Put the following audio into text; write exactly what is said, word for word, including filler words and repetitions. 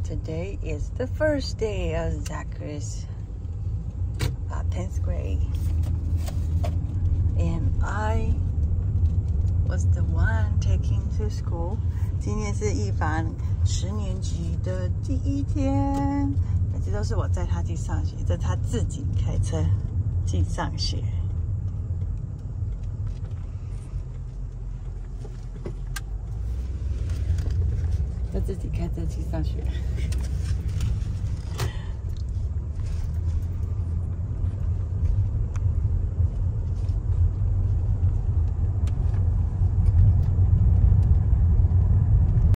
Today is the first day of Zachary's uh, tenth grade. And I was the one taking to school. 今天是一凡十年级的第一天，每次都是我载他去上学，这他自己开车去上学。他自己开车去上学。